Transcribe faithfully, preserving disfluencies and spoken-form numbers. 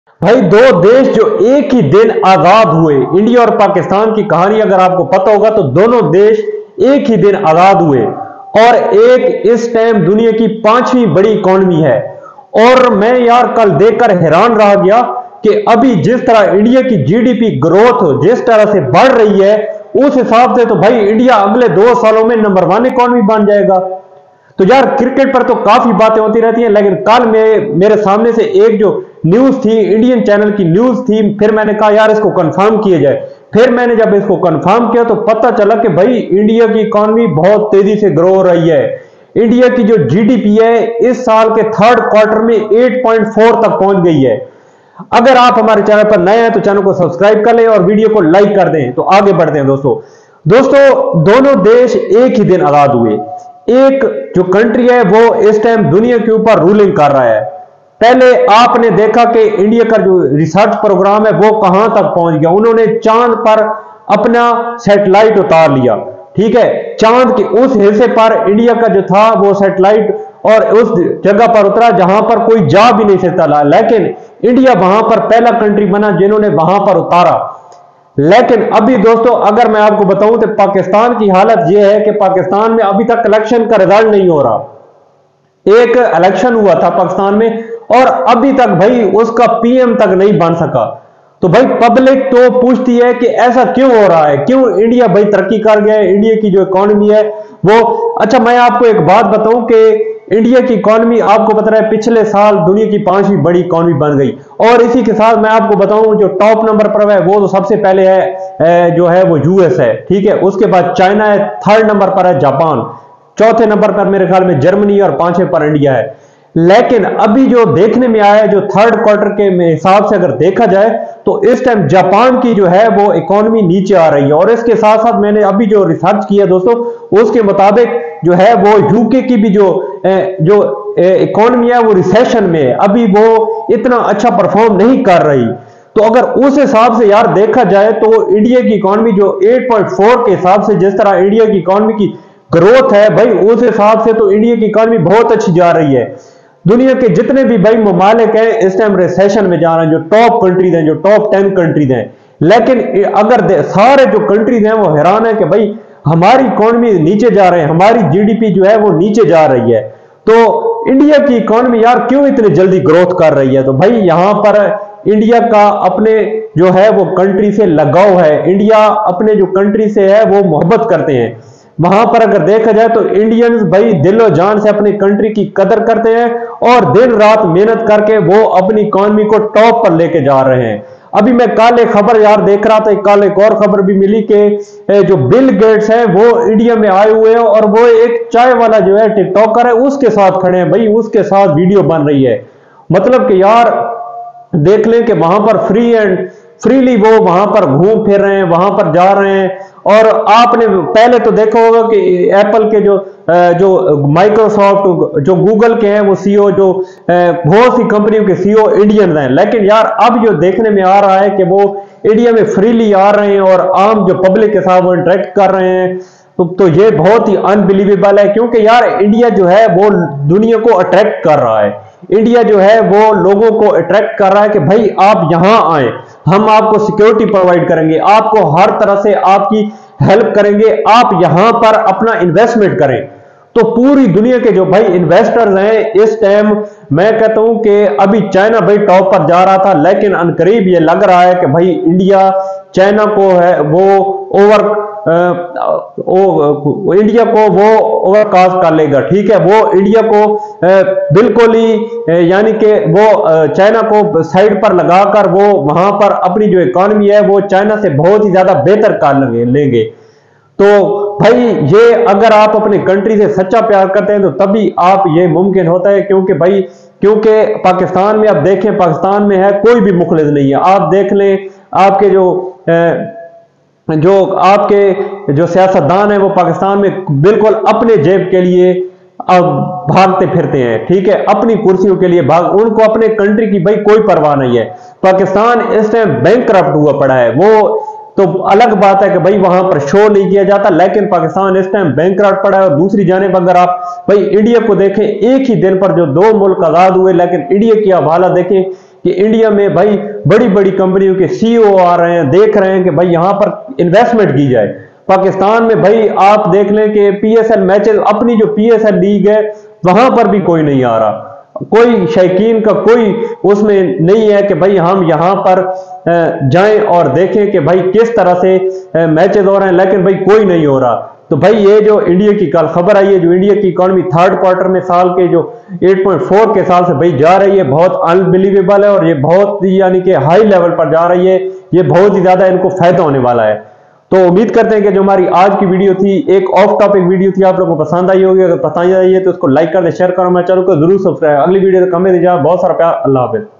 भाई दो देश जो एक ही दिन आजाद हुए, इंडिया और पाकिस्तान की कहानी अगर आपको पता होगा तो दोनों देश एक ही दिन आजाद हुए और एक इस टाइम दुनिया की पांचवी बड़ी इकॉनमी है। और मैं यार कल देखकर हैरान रह गया कि अभी जिस तरह इंडिया की जीडीपी ग्रोथ जिस तरह से बढ़ रही है, उस हिसाब से तो भाई इंडिया अगले दो सालों में नंबर वन इकॉनमी बन जाएगा। तो यार क्रिकेट पर तो काफी बातें होती रहती हैं, लेकिन कल में मेरे सामने से एक जो न्यूज थी, इंडियन चैनल की न्यूज थी, फिर मैंने कहा यार इसको कंफर्म किया जाए। फिर मैंने जब इसको कंफर्म किया तो पता चला कि भाई इंडिया की इकॉनमी बहुत तेजी से ग्रो हो रही है। इंडिया की जो जीडीपी है इस साल के थर्ड क्वार्टर में आठ पॉइंट चार तक पहुंच गई है। अगर आप हमारे चैनल पर नए हैं तो चैनल को सब्सक्राइब कर लें और वीडियो को लाइक कर दें। तो आगे बढ़ते हैं दोस्तों। दोस्तों दोनों देश एक ही दिन आजाद हुए। एक जो कंट्री है वो इस टाइम दुनिया के ऊपर रूलिंग कर रहा है। पहले आपने देखा कि इंडिया का जो रिसर्च प्रोग्राम है वो कहां तक पहुंच गया। उन्होंने चांद पर अपना सैटेलाइट उतार लिया, ठीक है। चांद के उस हिस्से पर इंडिया का जो था वो सैटेलाइट और उस जगह पर उतरा जहां पर कोई जा भी नहीं सकता, लेकिन इंडिया वहां पर पहला कंट्री बना जिन्होंने वहां पर उतारा। लेकिन अभी दोस्तों अगर मैं आपको बताऊं तो पाकिस्तान की हालत यह है कि पाकिस्तान में अभी तक इलेक्शन का रिजल्ट नहीं हो रहा। एक इलेक्शन हुआ था पाकिस्तान में और अभी तक भाई उसका पीएम तक नहीं बन सका। तो भाई पब्लिक तो पूछती है कि ऐसा क्यों हो रहा है, क्यों इंडिया भाई तरक्की कर गया है, इंडिया की जो इकॉनमी है वो। अच्छा मैं आपको एक बात बताऊं कि इंडिया की इकॉनमी आपको पता है पिछले साल दुनिया की पांचवी बड़ी इकॉनमी बन गई। और इसी के साथ मैं आपको बताऊं जो टॉप नंबर पर है वो तो सबसे पहले है जो है वो यूएस है, ठीक है। उसके बाद चाइना है, थर्ड नंबर पर है जापान, चौथे नंबर पर मेरे ख्याल में जर्मनी और पांचवें पर इंडिया है। लेकिन अभी जो देखने में आया है जो थर्ड क्वार्टर के हिसाब से अगर देखा जाए तो इस टाइम जापान की जो है वो इकॉनमी नीचे आ रही है। और इसके साथ साथ मैंने अभी जो रिसर्च किया दोस्तों उसके मुताबिक जो है वो यूके की भी जो जो इकॉनमी है वो रिसेशन में है, अभी वो इतना अच्छा परफॉर्म नहीं कर रही। तो अगर उस हिसाब से यार देखा जाए तो इंडिया की इकॉनमी जो आठ पॉइंट चार के हिसाब से जिस तरह इंडिया की इकॉनमी की ग्रोथ है भाई उस हिसाब से तो इंडिया की इकॉनमी बहुत अच्छी जा रही है। दुनिया के जितने भी भाई ममालिक हैं इस टाइम रिसेशन में जा रहे हैं, जो टॉप कंट्रीज हैं, जो टॉप टेन कंट्रीज हैं। लेकिन अगर सारे जो कंट्रीज हैं वो हैरान है कि भाई हमारी इकॉनमी नीचे जा रहे हैं, हमारी जीडीपी जो है वो नीचे जा रही है। तो इंडिया की इकॉनमी यार क्यों इतनी जल्दी ग्रोथ कर रही है? तो भाई यहां पर इंडिया का अपने जो है वो कंट्री से लगाव है, इंडिया अपने जो कंट्री से है वो मोहब्बत करते हैं। वहां पर अगर देखा जाए तो इंडियंस भाई दिलो जान से अपनी कंट्री की कदर करते हैं और दिन रात मेहनत करके वो अपनी इकॉनमी को टॉप पर लेके जा रहे हैं। अभी मैं कल एक खबर यार देख रहा था, कल एक और खबर भी मिली कि जो बिल गेट्स है वो इंडिया में आए हुए हैं और वो एक चाय वाला जो है टिकटॉकर है उसके साथ खड़े हैं भाई, उसके साथ वीडियो बन रही है। मतलब कि यार देख लें कि वहां पर फ्री एंड फ्रीली वो वहां पर घूम फिर रहे हैं, वहां पर जा रहे हैं। और आपने पहले तो देखा होगा कि एप्पल के जो जो माइक्रोसॉफ्ट जो गूगल के हैं वो सीईओ जो बहुत सी कंपनियों के सीईओ इंडियन हैं। लेकिन यार अब जो देखने में आ रहा है कि वो इंडिया में फ्रीली आ रहे हैं और आम जो पब्लिक के साथ वो इंटरेक्ट कर रहे हैं। तो, तो ये बहुत ही अनबिलीवेबल है क्योंकि यार इंडिया जो है वो दुनिया को अट्रैक्ट कर रहा है। इंडिया जो है वो लोगों को अट्रैक्ट कर रहा है कि भाई आप यहां आए, हम आपको सिक्योरिटी प्रोवाइड करेंगे, आपको हर तरह से आपकी हेल्प करेंगे, आप यहां पर अपना इन्वेस्टमेंट करें। तो पूरी दुनिया के जो भाई इन्वेस्टर्स हैं इस टाइम मैं कहता हूं कि अभी चाइना भाई टॉप पर जा रहा था, लेकिन अनकरीब ये लग रहा है कि भाई इंडिया चाइना को है वो ओवर आ, ओ, ओ, इंडिया को वो ओवरकास्ट कर लेगा, ठीक है। वो इंडिया को आ, बिल्कुल ही यानी कि वो चाइना को साइड पर लगाकर वो वहां पर अपनी जो इकॉनमी है वो चाइना से बहुत ही ज्यादा बेहतर कर लेंगे। तो भाई ये अगर आप अपनी कंट्री से सच्चा प्यार करते हैं तो तभी आप ये मुमकिन होता है, क्योंकि भाई क्योंकि पाकिस्तान में आप देखें, पाकिस्तान में है कोई भी मुखलिस नहीं है। आप देख लें आपके जो ए, जो आपके जो सियासतदान है वो पाकिस्तान में बिल्कुल अपने जेब के लिए अब भागते फिरते हैं, ठीक है, अपनी कुर्सियों के लिए भाग, उनको अपने कंट्री की भाई कोई परवाह नहीं है। पाकिस्तान इस टाइम बैंकरप्ट हुआ पड़ा है, वो तो अलग बात है कि भाई वहां पर शो नहीं किया जाता, लेकिन पाकिस्तान इस टाइम बैंकरप्ट पड़ा है। और दूसरी जानिब अगर आप भाई इंडिया को देखें, एक ही दिन पर जो दो मुल्क आजाद हुए, लेकिन इंडिया की आप हालत देखें, कि इंडिया में भाई बड़ी बड़ी कंपनियों के सीईओ आ रहे हैं, देख रहे हैं कि भाई यहां पर इन्वेस्टमेंट की जाए। पाकिस्तान में भाई आप देख लें कि पीएसएल मैचेस, अपनी जो पीएसएल लीग है वहां पर भी कोई नहीं आ रहा, कोई शौकीन का कोई उसमें नहीं है कि भाई हम यहां पर जाएं और देखें कि भाई किस तरह से मैचेस हो रहे हैं, लेकिन भाई कोई नहीं हो रहा। तो भाई ये जो इंडिया की कल खबर आई है, जो इंडिया की इकोनॉमी थर्ड क्वार्टर में साल के जो आठ पॉइंट चार के साल से भाई जा रही है, बहुत अनबिलीवेबल है और ये बहुत यानी कि हाई लेवल पर जा रही है, ये बहुत ही ज्यादा इनको फायदा होने वाला है। तो उम्मीद करते हैं कि जो हमारी आज की वीडियो थी, एक ऑफ टॉपिक वीडियो थी, आप लोगों को पसंद आई होगी। अगर पसंद आई है तो उसको लाइक कर दे, शेयर करो, मैं चैनल को जरूर सब्सक्राइब। अगली वीडियो तक हमें दीजिए बहुत सारा प्यार। अल्लाह हाफिज।